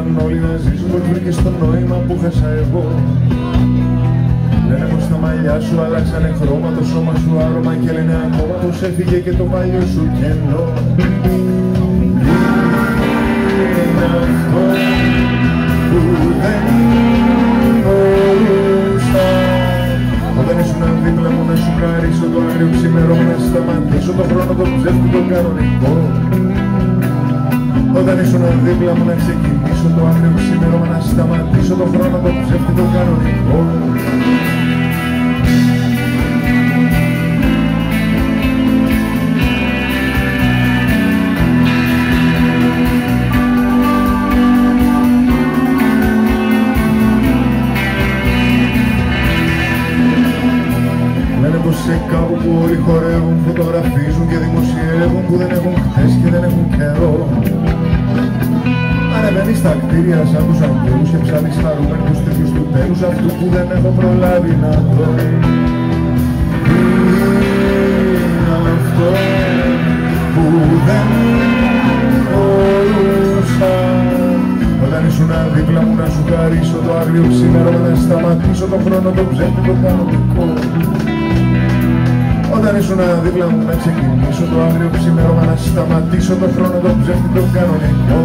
ήθελαν όλοι να ζήσουν, πως βρήκες το νόημα που χάσα εγώ. Λένε πως τα μαλλιά σου αλλάξανε χρώμα, το σώμα σου άρωμα και λένε ακόμα πως έφυγε και το παλιό σου κενό. Είναι αυτό που δεν μπορούσα όταν ήσουν δίπλα μου να σου χαρίσω το άγριο ξημερό, να σταματήσω το χρόνο το ψεύτικο κανονικό. Όταν ήσουν δίπλα μου να ξεκινήσω το άγριο ξημέρωμα, να σταματήσω το χρόνο το ψεύτικο κανονικό. Λένε πως σε κάπου που όλοι χορεύουν, φωτογραφίζουν και δημοσιεύουν, που δεν έχουν χθες και δεν έχουν καιρό. Ανεβαίνεις στα κτίρια σαν τους αγγέλους και ψάχνεις χαρούμενοι τους τίτλους του τέλους αυτού που δεν έχω προλάβει να δω. Είναι αυτό που δεν μπορούσα όταν ήσουν δίπλα μου να σου χαρίσω το άγριο ξημέρωμα, να σταματήσω το χρόνο το ψεύτικο κανονικό. Όταν ήσουν δίπλα μου να ξεκινήσω το άγριο ξημέρωμα, να σταματήσω το χρόνο το ψεύτικο κανονικό.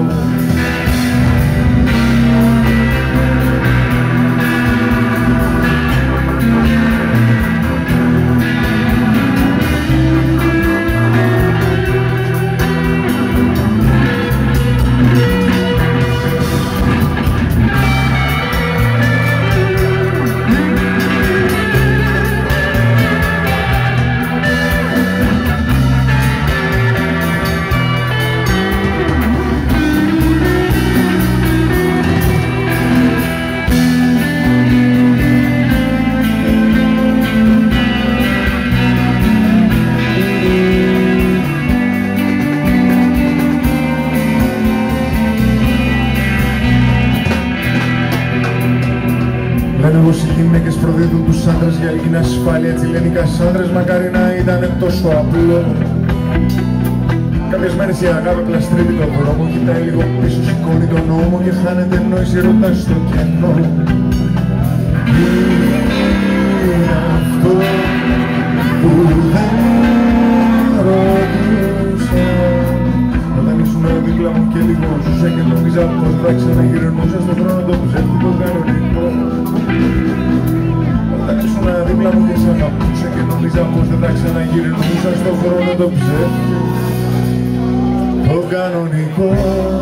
Λένε πως οι γυναίκες προδίδουν τους άντρες για λίγη ασφάλεια, έτσι λένε οι Κασάνδρες, μακάρι να ήταν τόσο απλό. Κάποιες μέρες η αγάπη πλαστρεύει τον δρόμο, κοιτάει λίγο πίσω, σηκώνει τον νόμο και χάνεται νόηση, ρωτάς στο κενό. Είναι αυτό που δεν ρωτούσα όταν ήσουν δίπλα μου και λίγο ζούσα και νόμιζα πως θα ξαναγυρνούσα στον χρόνο το ψεύτικο κανονικό. Όταν ήσουν δίπλα μου και σ' αγαπούσα και νόμιζα πως δεν θα ξαναγυρνούσα στον χρόνο το ψεύτικο κανονικό.